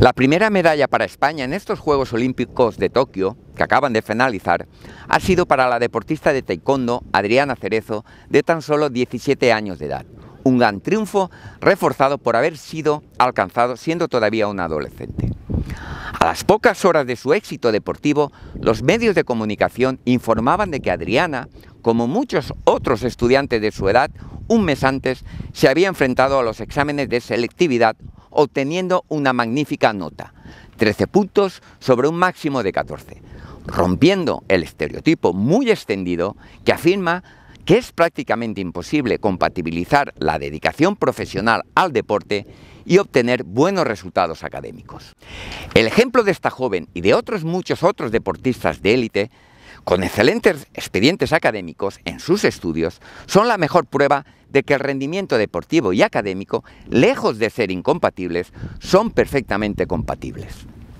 La primera medalla para España en estos Juegos Olímpicos de Tokio, que acaban de finalizar, ha sido para la deportista de taekwondo Adriana Cerezo, de tan solo 17 años de edad. Un gran triunfo reforzado por haber sido alcanzado siendo todavía una adolescente. A las pocas horas de su éxito deportivo, los medios de comunicación informaban de que Adriana, como muchos otros estudiantes de su edad, un mes antes se había enfrentado a los exámenes de selectividad, obteniendo una magnífica nota, 13 puntos sobre un máximo de 14, rompiendo el estereotipo muy extendido que afirma que es prácticamente imposible compatibilizar la dedicación profesional al deporte y obtener buenos resultados académicos. El ejemplo de esta joven y de muchos otros deportistas de élite, con excelentes expedientes académicos en sus estudios, son la mejor prueba de que el rendimiento deportivo y académico, lejos de ser incompatibles, son perfectamente compatibles.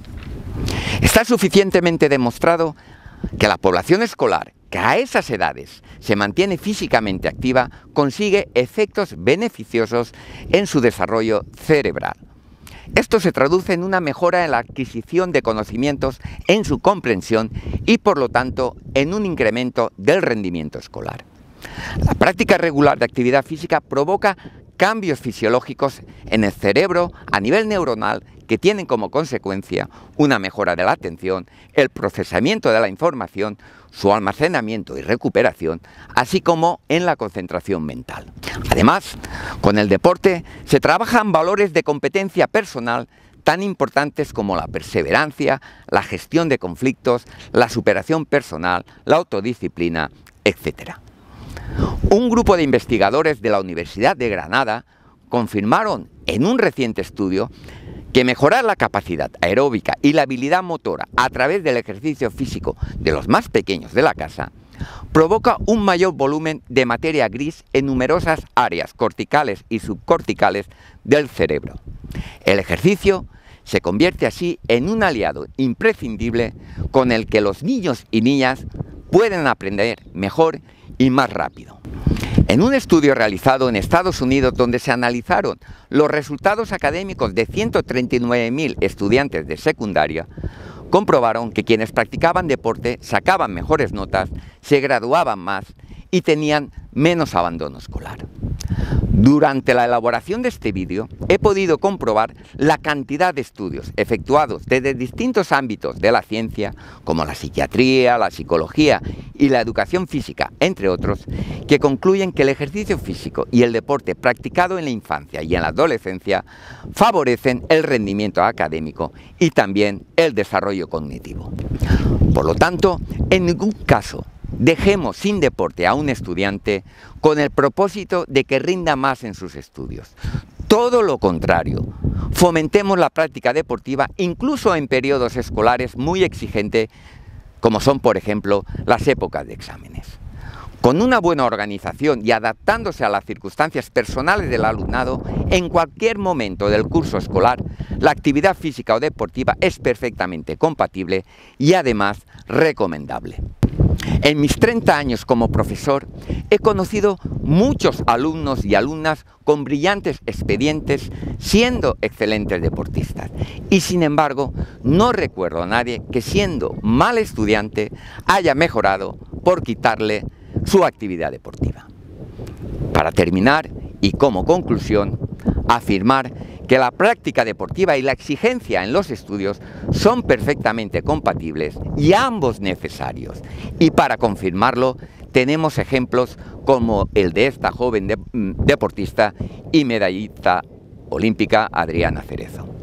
Está suficientemente demostrado que la población escolar, que a esas edades se mantiene físicamente activa, consigue efectos beneficiosos en su desarrollo cerebral. Esto se traduce en una mejora en la adquisición de conocimientos, en su comprensión y, por lo tanto, en un incremento del rendimiento escolar. La práctica regular de actividad física provoca cambios fisiológicos en el cerebro a nivel neuronal que tienen como consecuencia una mejora de la atención, el procesamiento de la información, su almacenamiento y recuperación, así como en la concentración mental. Además, con el deporte se trabajan valores de competencia personal tan importantes como la perseverancia, la gestión de conflictos, la superación personal, la autodisciplina, etc. Un grupo de investigadores de la Universidad de Granada confirmaron en un reciente estudio que mejorar la capacidad aeróbica y la habilidad motora a través del ejercicio físico de los más pequeños de la casa provoca un mayor volumen de materia gris en numerosas áreas corticales y subcorticales del cerebro. El ejercicio se convierte así en un aliado imprescindible con el que los niños y niñas pueden aprender mejor y más rápido. En un estudio realizado en Estados Unidos, donde se analizaron los resultados académicos de 139.000 estudiantes de secundaria, comprobaron que quienes practicaban deporte sacaban mejores notas, se graduaban más y tenían menos abandono escolar. Durante la elaboración de este vídeo he podido comprobar la cantidad de estudios efectuados desde distintos ámbitos de la ciencia, como la psiquiatría, la psicología y la educación física, entre otros, que concluyen que el ejercicio físico y el deporte practicado en la infancia y en la adolescencia favorecen el rendimiento académico y también el desarrollo cognitivo. Por lo tanto, en ningún caso dejemos sin deporte a un estudiante con el propósito de que rinda más en sus estudios. Todo lo contrario, fomentemos la práctica deportiva incluso en periodos escolares muy exigentes, como son, por ejemplo, las épocas de exámenes. Con una buena organización y adaptándose a las circunstancias personales del alumnado, en cualquier momento del curso escolar, la actividad física o deportiva es perfectamente compatible y además recomendable. En mis 30 años como profesor he conocido muchos alumnos y alumnas con brillantes expedientes siendo excelentes deportistas y sin embargo no recuerdo a nadie que siendo mal estudiante haya mejorado por quitarle su actividad deportiva. Para terminar y como conclusión, afirmar que la práctica deportiva y la exigencia en los estudios son perfectamente compatibles y ambos necesarios. Y para confirmarlo tenemos ejemplos como el de esta joven deportista y medallista olímpica Adriana Cerezo.